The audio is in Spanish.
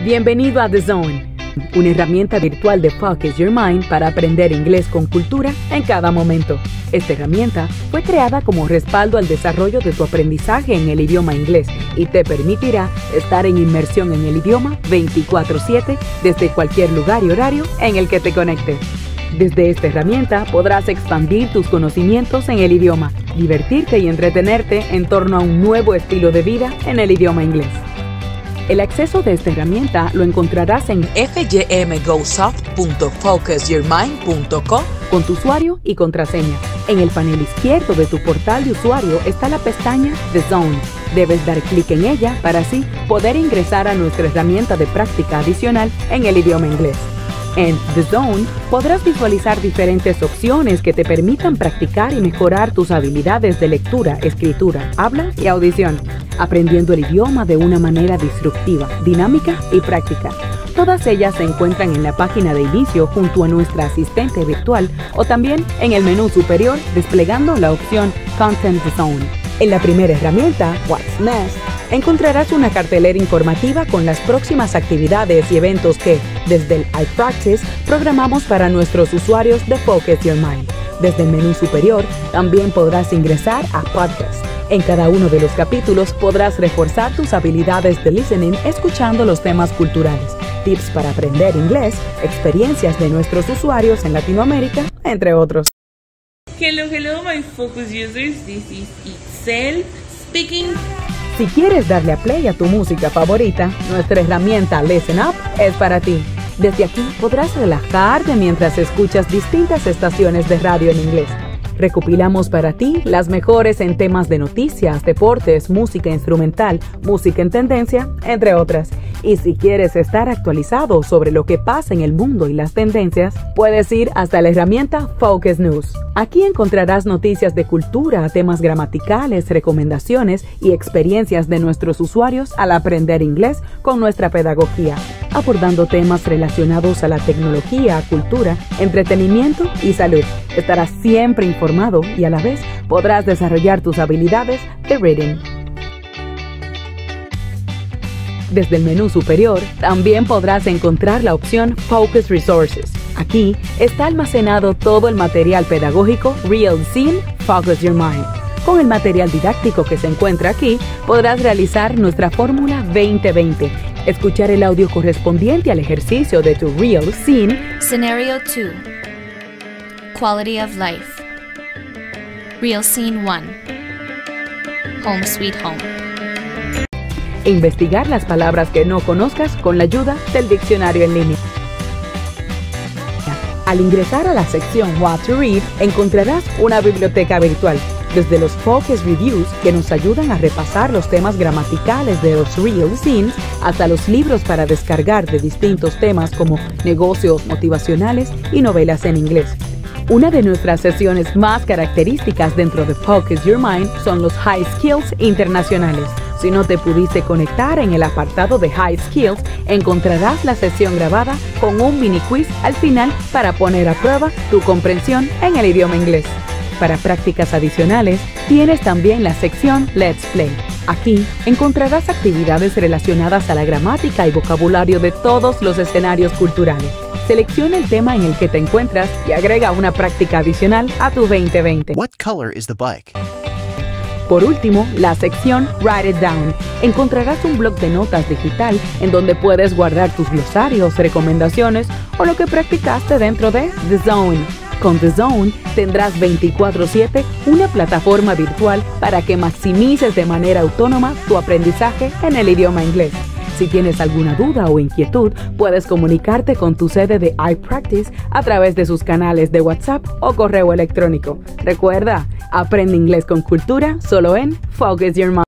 Bienvenido a The Zone, una herramienta virtual de Focus Your Mind para aprender inglés con cultura en cada momento. Esta herramienta fue creada como respaldo al desarrollo de tu aprendizaje en el idioma inglés y te permitirá estar en inmersión en el idioma 24/7 desde cualquier lugar y horario en el que te conectes. Desde esta herramienta podrás expandir tus conocimientos en el idioma, divertirte y entretenerte en torno a un nuevo estilo de vida en el idioma inglés. El acceso de esta herramienta lo encontrarás en fjmgosoft.focusyourmind.co con tu usuario y contraseña. En el panel izquierdo de tu portal de usuario está la pestaña The Zone. Debes dar clic en ella para así poder ingresar a nuestra herramienta de práctica adicional en el idioma inglés. En The Zone podrás visualizar diferentes opciones que te permitan practicar y mejorar tus habilidades de lectura, escritura, habla y audición, aprendiendo el idioma de una manera disruptiva, dinámica y práctica. Todas ellas se encuentran en la página de inicio junto a nuestra asistente virtual o también en el menú superior desplegando la opción Content Zone. En la primera herramienta, What's Next, encontrarás una cartelera informativa con las próximas actividades y eventos que, desde el iPractice, programamos para nuestros usuarios de Focus Your Mind. Desde el menú superior, también podrás ingresar a Podcast. En cada uno de los capítulos podrás reforzar tus habilidades de listening escuchando los temas culturales, tips para aprender inglés, experiencias de nuestros usuarios en Latinoamérica, entre otros. Hello, my Focus users. This is Itzel speaking. Si quieres darle a play a tu música favorita, nuestra herramienta Listen Up es para ti. Desde aquí podrás relajarte mientras escuchas distintas estaciones de radio en inglés. Recopilamos para ti las mejores en temas de noticias, deportes, música instrumental, música en tendencia, entre otras. Y si quieres estar actualizado sobre lo que pasa en el mundo y las tendencias, puedes ir hasta la herramienta Focus News. Aquí encontrarás noticias de cultura, temas gramaticales, recomendaciones y experiencias de nuestros usuarios al aprender inglés con nuestra pedagogía, abordando temas relacionados a la tecnología, cultura, entretenimiento y salud. Estarás siempre informado y a la vez podrás desarrollar tus habilidades de reading. Desde el menú superior también podrás encontrar la opción Focus Resources. Aquí está almacenado todo el material pedagógico Real Scene Focus Your Mind. Con el material didáctico que se encuentra aquí, podrás realizar nuestra fórmula 2020, escuchar el audio correspondiente al ejercicio de tu Real Scene. Scenario 2. Quality of life. Real Scene 1. Home Sweet Home. E investigar las palabras que no conozcas con la ayuda del diccionario en línea. Al ingresar a la sección What to Read, encontrarás una biblioteca virtual, desde los Focus Reviews que nos ayudan a repasar los temas gramaticales de los Real Scenes, hasta los libros para descargar de distintos temas como negocios motivacionales y novelas en inglés. Una de nuestras sesiones más características dentro de Focus Your Mind son los High Skills internacionales. Si no te pudiste conectar en el apartado de High Skills, encontrarás la sesión grabada con un mini quiz al final para poner a prueba tu comprensión en el idioma inglés. Para prácticas adicionales, tienes también la sección Let's Play. Aquí encontrarás actividades relacionadas a la gramática y vocabulario de todos los escenarios culturales. Selecciona el tema en el que te encuentras y agrega una práctica adicional a tu 2020. What color is the bike? Por último, la sección Write It Down. Encontrarás un blog de notas digital en donde puedes guardar tus glosarios, recomendaciones o lo que practicaste dentro de The Zone. Con The Zone tendrás 24/7 una plataforma virtual para que maximices de manera autónoma tu aprendizaje en el idioma inglés. Si tienes alguna duda o inquietud, puedes comunicarte con tu sede de iPractice a través de sus canales de WhatsApp o correo electrónico. Recuerda, aprende inglés con cultura solo en Focus Your Mind.